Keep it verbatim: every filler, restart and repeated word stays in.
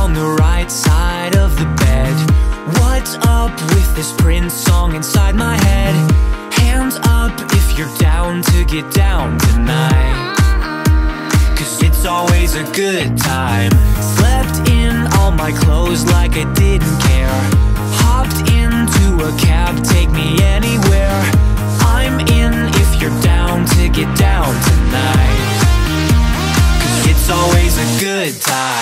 on the right side of the bed. What's up with this Prince song inside my head? Hands up if you're down to get down tonight, 'cause it's always a good time. Slept in all my clothes like I didn't care. Hopped into a cab, take me anywhere. I'm in if you're down to get down tonight, 'cause it's always a good time.